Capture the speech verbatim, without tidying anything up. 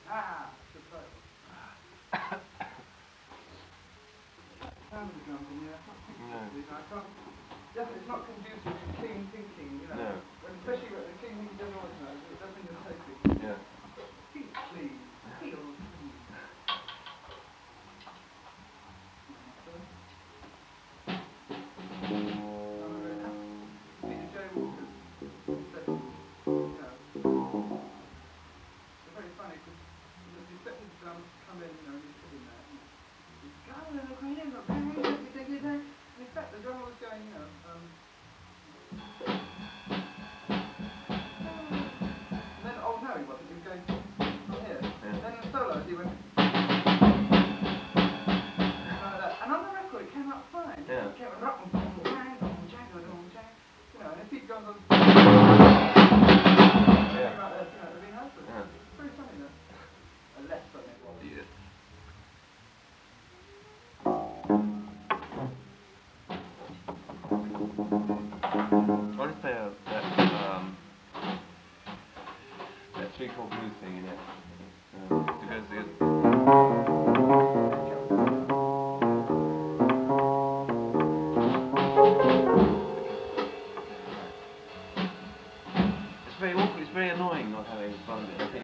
Ah, good play. Sound of the drums in here, not particularly nice. Not, definitely, it's not conducive to clean thinking, you know. No. When, especially when the clean thinking doesn't always know, it does in your thinking. Yeah. Think, please. Feel, please. Peter J. Walker's sessions, you know, they're very funny because you expect his drums to come in, you know, and he's sitting there. And he's going to the queen of the pain, and in fact, the drummer was going, you know, um, and then, oh no, he wasn't, he was going from here. Yeah. And then in the solos, he went, like that. And on the record, it came out fine. Yeah. It came out, rock, you know, and if he goes on, Yeah. like this, you know, it'd be nice. Yeah. It's very funny though. A less funny one. Yeah. I want to play a, that, um, that three chord blues thing in it. Um, because it